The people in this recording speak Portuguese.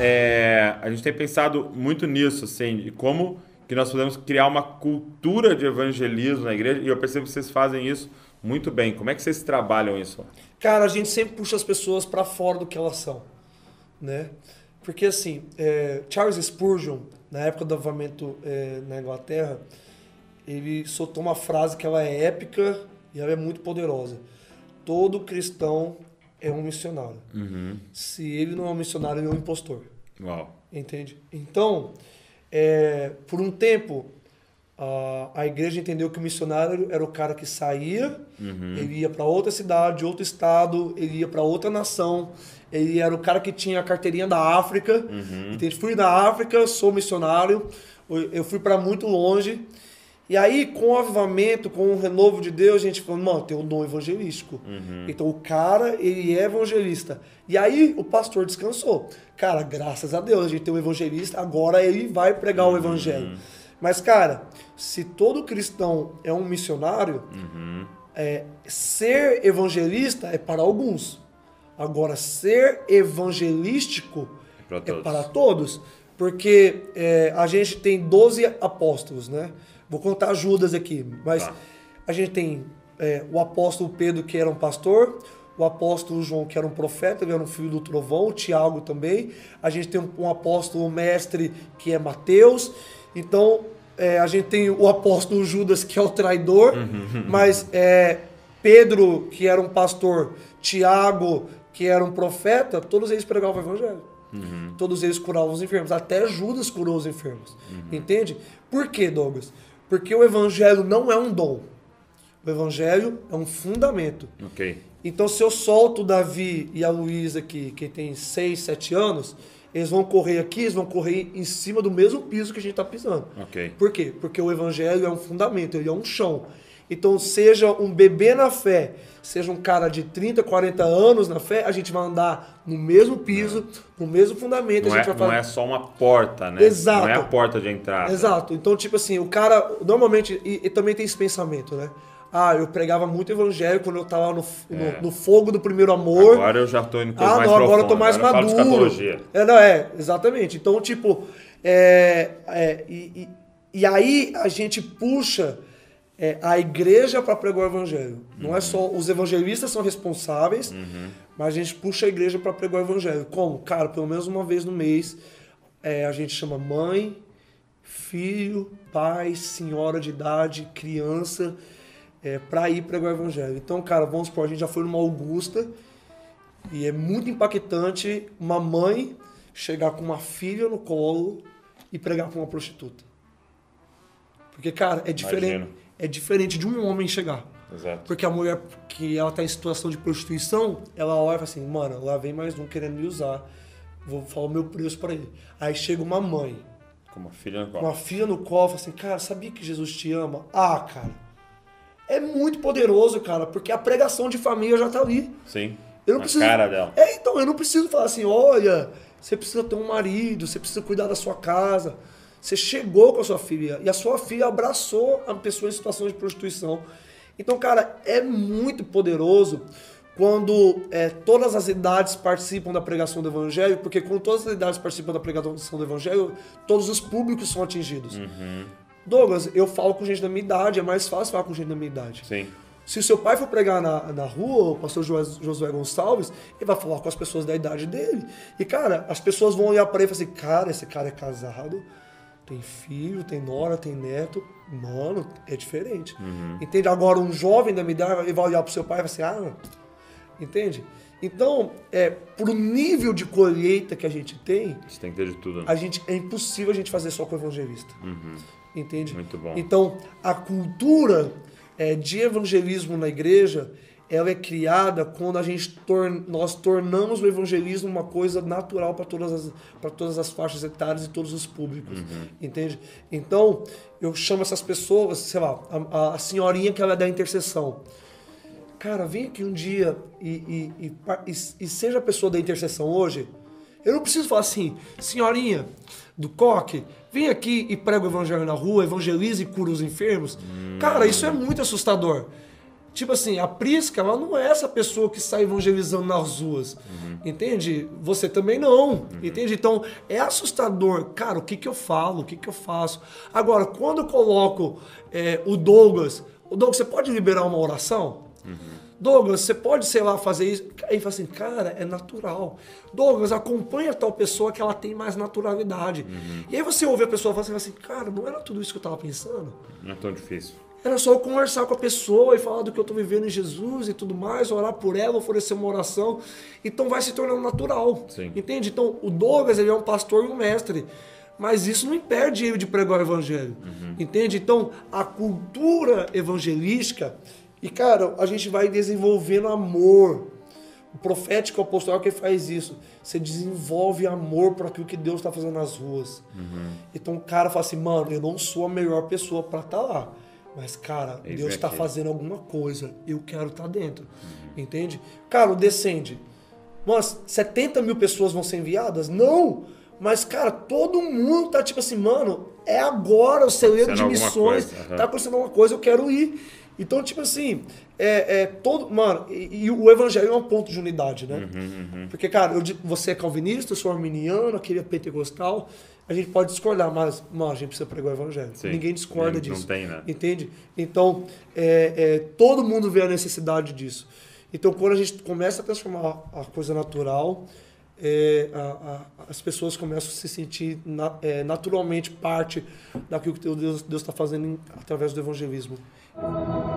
a gente tem pensado muito nisso, assim, de como que nós podemos criar uma cultura de evangelismo na igreja, e eu percebo que vocês fazem isso muito bem. Como é que vocês trabalham isso? Cara, a gente sempre puxa as pessoas para fora do que elas são, né? Porque assim, Charles Spurgeon, na época do avivamento na Inglaterra, ele soltou uma frase que ela é épica e ela é muito poderosa. Todo cristão é um missionário. Se ele não é um missionário, ele é um impostor. Uau. Entende? Então, por um tempo, a igreja entendeu que o missionário era o cara que saía, ele ia para outra cidade, outro estado, ele ia para outra nação, ele era o cara que tinha a carteirinha da África. Entende? Fui da África, sou missionário, eu fui para muito longe. E aí, com o avivamento, com o renovo de Deus, a gente falou, mano, tem um dom evangelístico. Então, o cara, ele é evangelista. E aí, o pastor descansou. Cara, graças a Deus, a gente tem um evangelista, agora ele vai pregar o evangelho. Mas, cara, se todo cristão é um missionário, ser evangelista é para alguns. Agora, ser evangelístico é para todos. Porque a gente tem 12 apóstolos, né? Vou contar Judas aqui, mas a gente tem o apóstolo Pedro, que era um pastor, o apóstolo João, que era um profeta, ele era um filho do trovão, o Tiago também. A gente tem um apóstolo mestre, que é Mateus. Então, a gente tem o apóstolo Judas, que é o traidor, mas Pedro, que era um pastor, Tiago, que era um profeta, todos eles pregavam o evangelho. Todos eles curavam os enfermos. Até Judas curou os enfermos. Entende? Por quê, Douglas? Porque o evangelho não é um dom. O evangelho é um fundamento. Então, se eu solto o Davi e a Luísa aqui, que tem 6, 7 anos, eles vão correr aqui, eles vão correr em cima do mesmo piso que a gente está pisando. Por quê? Porque o evangelho é um fundamento, ele é um chão. Então, seja um bebê na fé, seja um cara de 30, 40 anos na fé, a gente vai andar no mesmo piso, no mesmo fundamento. Não é só uma porta, né? Exato. Não é a porta de entrada. Exato. Então, tipo assim, o cara, normalmente, e também tem esse pensamento, né? Eu pregava muito evangelho quando eu tava no fogo do primeiro amor. Agora eu já tô indo mais profundo. Agora eu tô mais maduro. Exatamente. Então, tipo, e aí a gente puxa a igreja para pregar o evangelho. Não é só os evangelistas são responsáveis, mas a gente puxa a igreja para pregar o evangelho. Como? Cara, pelo menos uma vez no mês, a gente chama mãe, filho, pai, senhora de idade, criança, para ir pregar o evangelho. Então, cara, vamos supor, a gente já foi numa Augusta e é muito impactante uma mãe chegar com uma filha no colo e pregar para uma prostituta. Porque, cara, é diferente. Imagino. É diferente de um homem chegar. Exato. Porque a mulher que ela tá em situação de prostituição, ela olha e fala assim, mano, lá vem mais um querendo me usar, vou falar o meu preço para ele. Aí chega uma mãe. Com uma filha no colo. Com uma filha no colo, fala assim, cara, sabia que Jesus te ama? Cara, é muito poderoso, cara, porque a pregação de família já tá ali. Sim, eu não preciso... cara dela. Então, eu não preciso falar assim, olha, você precisa ter um marido, você precisa cuidar da sua casa. Você chegou com a sua filha e a sua filha abraçou a pessoa em situação de prostituição. Então, cara, é muito poderoso quando todas as idades participam da pregação do evangelho, porque quando todas as idades participam da pregação do evangelho, todos os públicos são atingidos. Douglas, eu falo com gente da minha idade, é mais fácil falar com gente da minha idade. Sim. Se o seu pai for pregar na rua, o pastor Josué Gonçalves, ele vai falar com as pessoas da idade dele. E, cara, as pessoas vão olhar para ele e falar assim, cara, esse cara é casado, tem filho, tem nora, tem neto. Mano, é diferente. Entende? Agora, um jovem da minha idade, ele vai olhar pro seu pai e vai assim, entende? Então, pro nível de colheita que a gente tem... Você tem que ter de tudo. Né? É impossível a gente fazer só com o evangelista. Entende? Muito bom. Então, a cultura de evangelismo na igreja, ela é criada quando nós tornamos o evangelismo uma coisa natural para todas as faixas etárias e todos os públicos, entende? Então, eu chamo essas pessoas, sei lá, a senhorinha que ela é da intercessão. Cara, vem aqui um dia e seja a pessoa da intercessão hoje. Eu não preciso falar assim, senhorinha do coque, vem aqui e prega o evangelho na rua, evangeliza e cura os enfermos. Cara, isso é muito assustador. Tipo assim, a Prisca, ela não é essa pessoa que sai evangelizando nas ruas, entende? Você também não, entende? Então, é assustador. Cara, o que que eu falo? O que que eu faço? Agora, quando eu coloco o Douglas, você pode liberar uma oração? Douglas, você pode, sei lá, fazer isso? Aí fala assim, cara, é natural. Douglas, acompanha tal pessoa que ela tem mais naturalidade. E aí você ouve a pessoa falar assim, cara, não era tudo isso que eu tava pensando? Não é tão difícil. Era só eu conversar com a pessoa e falar do que eu tô vivendo em Jesus e tudo mais, orar por ela, oferecer uma oração. Então vai se tornando natural. Sim. Entende? Então o Douglas, ele é um pastor e um mestre. Mas isso não impede ele de pregar o evangelho. Entende? Então a cultura evangelística... E, cara, a gente vai desenvolvendo amor. O profético apostólico que faz isso. Você desenvolve amor por aquilo que Deus está fazendo nas ruas. Então o cara fala assim, mano, eu não sou a melhor pessoa para estar lá. Mas, cara, Deus está fazendo alguma coisa. Eu quero estar dentro. Entende? Cara, o Descende. Nossa, 70 mil pessoas vão ser enviadas? Não! Mas, cara, todo mundo tá tipo assim, mano, é agora o celeiro de missões. Tá acontecendo alguma coisa, eu quero ir. Então, tipo assim, todo. Mano, e o evangelho é um ponto de unidade, né? Porque, cara, você é calvinista, eu sou arminiano, aquele é pentecostal. A gente pode discordar, mas, mano, a gente precisa pregar o evangelho. Sim. Ninguém discorda disso. Não tem, né? Entende? Então, todo mundo vê a necessidade disso. Então, quando a gente começa a transformar a coisa natural, as pessoas começam a se sentir naturalmente parte daquilo que Deus está fazendo através do evangelismo.